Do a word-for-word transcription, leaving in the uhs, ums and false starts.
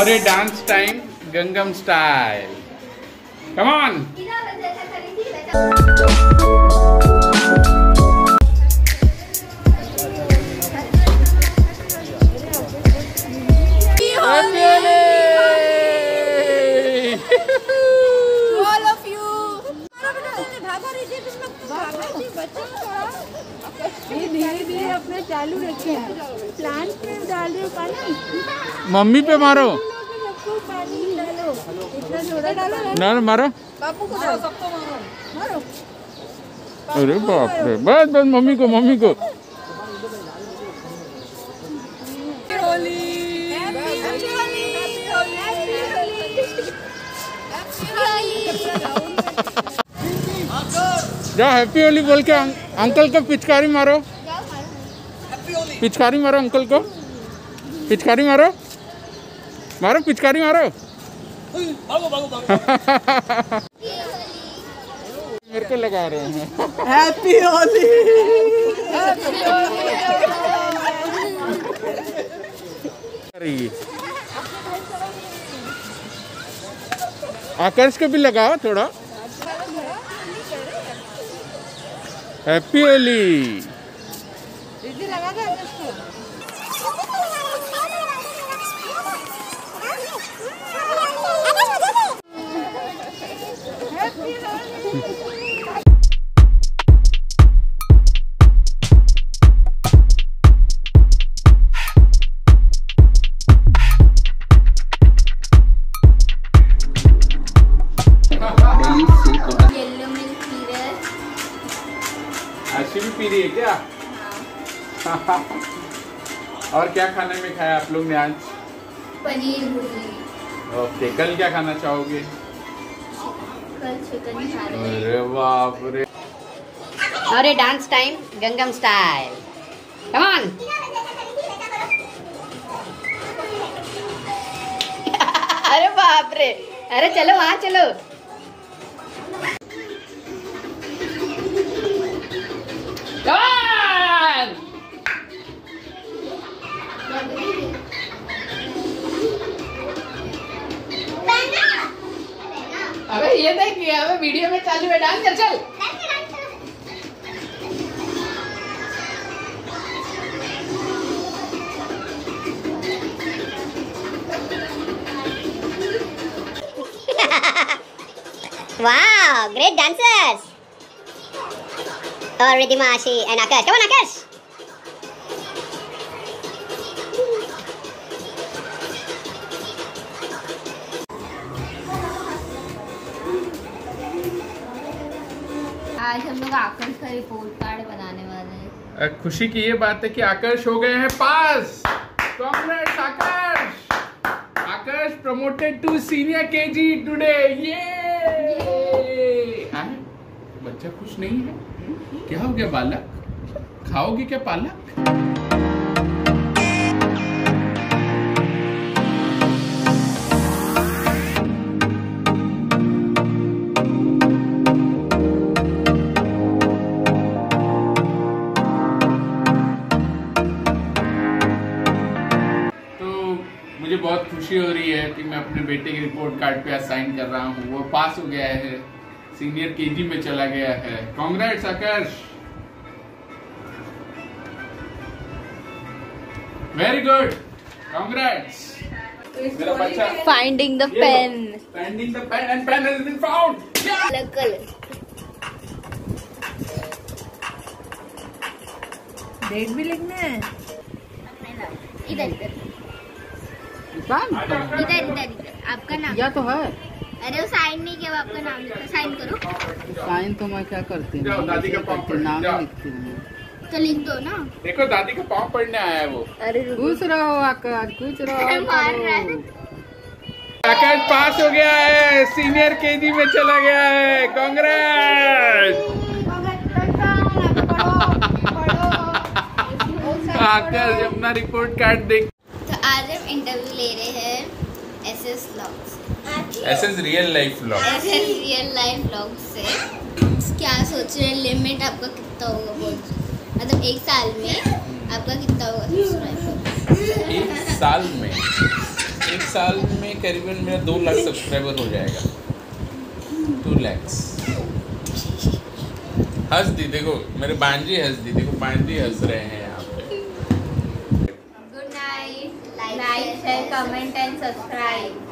और ये dance time Gangnam style. Come on. धीरे धीरे अपना चालू रखे प्लांट पे डाल दो पानी। मम्मी पे मारो। पानी डालो, इतना थोड़ा डालो ना मारो। बापू को डालो, सबको मारो मारो। अरे बाप रे, बस बस मम्मी को मम्मी को। जाओ हैप्पी होली बोल के अं, अंकल को पिचकारी मारो। पिचकारी मारो अंकल को, पिचकारी मारो मारो पिचकारी मारो। मेरे को लगा रहे हैं हैप्पी होली। आकर्ष को भी लगाओ थोड़ा। हैप्पी होली। लगा दो भी पी रही है क्या? और क्या खाने में खाया आप लोग ने आज? पनीर भुर्जी। ओके, कल क्या खाना चाहोगे? कल चिकन खा रहे हैं। अरे बाप रे। और ये dance time Gangnam style. Come on. अरे बाप रे, अरे चलो वहाँ चलो। अबे ये देख, अबे वीडियो में चालू है, डांस कर चल। Wow, great dancers! Oh, Ridhima, Ashi, and Akash. Come on, Akash! आज हम लोग आकर्ष का रिपोर्ट कार्ड बनाने वाले हैं। खुशी की ये बात है कि आकर्ष हो गए हैं पास। Congrats Aakarsh. Aakarsh promoted to senior KG today. ये बच्चा खुश नहीं है? क्या हो गया बालक? खाओगे क्या पालक? मुझे बहुत खुशी हो रही है कि मैं अपने बेटे के रिपोर्ट कार्ड पे साइन कर रहा हूँ। वो पास हो गया है, सीनियर केजी में चला गया है। Congrats Aakarsh, very good, congrats. मेरा बच्चा finding the pen. Finding the pen and pen has been found. अलग कलर। डेट भी लिखना है। इधर इधर इधर इधर इधर आपका नाम या तो है। अरे वो साइन नहीं किया, आपका नाम लिखा। साइन करो। साइन तो मैं क्या करती हूँ, दादी का पाँव पड़ने, नाम जाओ। लिखती हूँ। तो लिख दो ना। देखो दादी का पाँव पड़ने आया है वो। अरे खुश रहो आकाश, खुश रहो। मार रहा है। आकाश पास हो गया है, सीनियर केजी में चला गया है। कांग्रेस। आकाश अपना रिपोर्ट कार्ड देख। तो आज हम इंटरव्यू ले रहे हैं SS vlogs. SS real life vlog. SS real life vlog से क्या सोच रहे हैं, लिमिट आपका कितना होगा बोल, मतलब एक साल में आपका कितना होगा सब्सक्राइबर? एक साल में एक साल में करीबन मेरा दो लाख सब्सक्राइबर हो जाएगा। टू लैक्स। हंस दी, देखो मेरे बांजी हंस दी, देखो बांजी हंस रहे हैं यहाँ पे। Good night, like share comment and subscribe.